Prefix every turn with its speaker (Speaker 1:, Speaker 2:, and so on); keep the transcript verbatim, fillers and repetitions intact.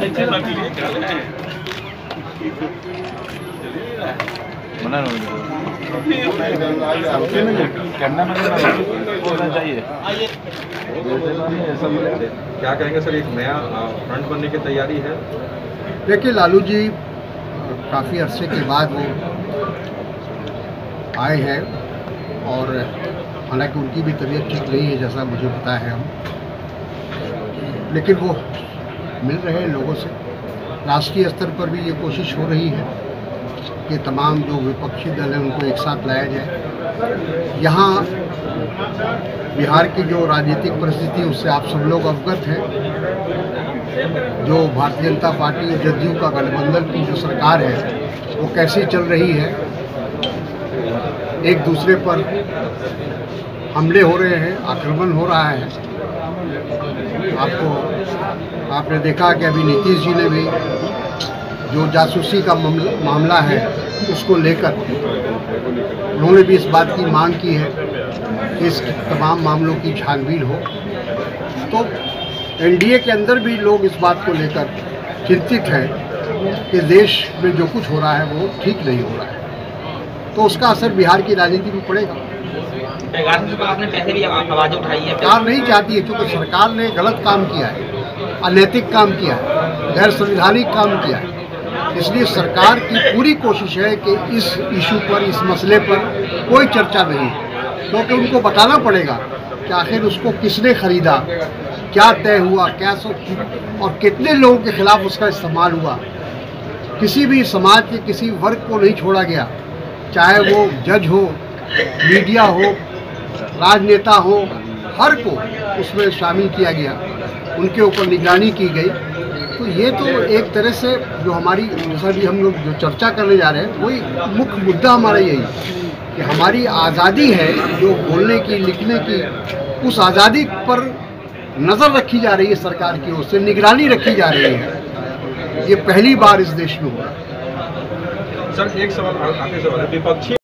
Speaker 1: चाहिए।
Speaker 2: क्या कहेंगे सर, एक नया फ्रंट बनने की तैयारी है?
Speaker 3: देखिए, लालू जी काफ़ी अरसे के बाद वो आए हैं और हालांकि उनकी भी तबीयत ठीक नहीं है जैसा मुझे पता है, हम लेकिन वो मिल रहे हैं लोगों से। राष्ट्रीय स्तर पर भी ये कोशिश हो रही है कि तमाम जो विपक्षी दल हैं उनको एक साथ लाया जाए। यहाँ बिहार की जो राजनीतिक परिस्थिति उससे आप सब लोग अवगत हैं। जो भारतीय जनता पार्टी और जदयू का गठबंधन की जो सरकार है वो कैसी चल रही है, एक दूसरे पर हमले हो रहे हैं, आक्रमण हो रहा है। आपको आपने देखा कि अभी नीतीश जी ने भी जो जासूसी का मामला है उसको लेकर उन्होंने भी इस बात की मांग की है कि इस तमाम मामलों की छानबीन हो। तो एनडीए के अंदर भी लोग इस बात को लेकर चिंतित हैं कि देश में जो कुछ हो रहा है वो ठीक नहीं हो रहा है, तो उसका असर बिहार की राजनीति में पड़ेगा।
Speaker 4: आपने पहले भी आवाज़ उठाई है,
Speaker 3: सरकार नहीं चाहती है, क्योंकि सरकार ने गलत काम किया है, अनैतिक काम किया है, गैर संवैधानिक काम किया है। इसलिए सरकार की पूरी कोशिश है कि इस इशू पर, इस मसले पर कोई चर्चा नहीं, क्योंकि उनको बताना पड़ेगा कि आखिर उसको किसने खरीदा, क्या तय हुआ, क्या सब और कितने लोगों के खिलाफ उसका इस्तेमाल हुआ। किसी भी समाज के किसी वर्ग को नहीं छोड़ा गया, चाहे वो जज हो, मीडिया हो, राजनेता हो, हर को उसमें शामिल किया गया, उनके ऊपर निगरानी की गई। तो ये तो एक तरह से जो हमारी, जैसा भी हम लोग जो चर्चा करने जा रहे हैं, वही मुख्य मुद्दा हमारा यही कि हमारी आज़ादी है जो बोलने की, लिखने की, उस आज़ादी पर नज़र रखी जा रही है, सरकार की ओर से निगरानी रखी जा रही है। ये पहली बार इस देश में हुआ।
Speaker 2: सर एक सवाल आखिरी सवाल है, विपक्षी